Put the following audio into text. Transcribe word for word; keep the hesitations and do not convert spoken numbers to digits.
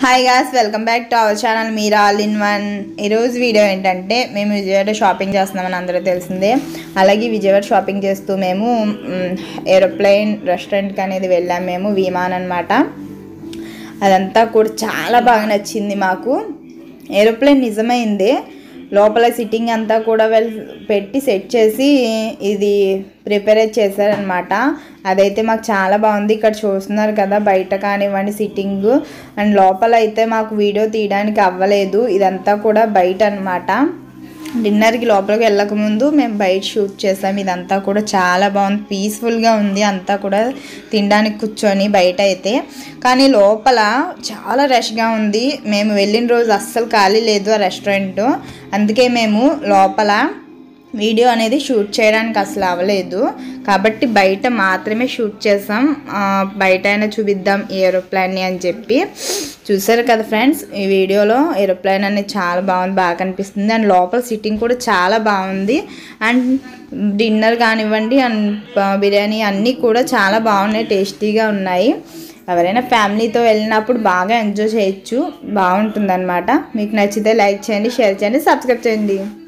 Hi guys, welcome back to our channel Meera all in one. ఈరోజు వీడియో ఏంటంటే మేము విజయవాడ షాపింగ్ చేస్తున్నామని అందరూ తెలిసిందే. అలాగే విజయవాడ షాపింగ్ చేస్తూ మేము ఏరోప్లేన్ రెస్టారెంట్కి అనేది వెళ్ళాము. మేము విమానం అనమాట. అదంతా కూడా చాలా బాగా నచ్చింది మాకు. ఏరోప్లేన్ నిజమైంది. లోపల సిట్టింగ్ అంతా కూడా వెళ్ళి పెట్టి సెట్ చేసి ఇది ప్రిపేర్ చేశారనమాట. అదైతే మాకు చాలా బాగుంది. ఇక్కడ చూస్తున్నారు కదా, బయట కానివ్వండి సిట్టింగ్ అండ్ లోపల అయితే మాకు వీడియో తీయడానికి అవ్వలేదు. ఇదంతా కూడా బయట అనమాట. డిన్నర్కి లోపలికి వెళ్ళకముందు మేము బయట షూట్ చేసాం. ఇదంతా కూడా చాలా బాగుంది, పీస్ఫుల్గా ఉంది. అంతా కూడా తినడానికి కూర్చొని బయట అయితే, కానీ లోపల చాలా రష్గా ఉంది. మేము వెళ్ళిన రోజు అస్సలు ఖాళీ లేదు ఆ రెస్టారెంట్. అందుకే మేము లోపల వీడియో అనేది షూట్ చేయడానికి అసలు అవ్వలేదు. కాబట్టి బయట మాత్రమే షూట్ చేసాం. బయట అయినా చూపిద్దాం ఈ ఏరోప్లేన్ని అని చెప్పి. చూసారు కదా ఫ్రెండ్స్, ఈ వీడియోలో ఏరోప్లేన్ అనేది చాలా బాగుంది, బాగా కనిపిస్తుంది. అండ్ లోపల సిట్టింగ్ కూడా చాలా బాగుంది. అండ్ డిన్నర్ కానివ్వండి అండ్ బిర్యానీ అన్నీ కూడా చాలా బాగున్నాయి, టేస్టీగా ఉన్నాయి. ఎవరైనా ఫ్యామిలీతో వెళ్ళినప్పుడు బాగా ఎంజాయ్ చేయొచ్చు, బాగుంటుంది అనమాట. మీకు నచ్చితే లైక్ చేయండి, షేర్ చేయండి, సబ్స్క్రైబ్ చేయండి.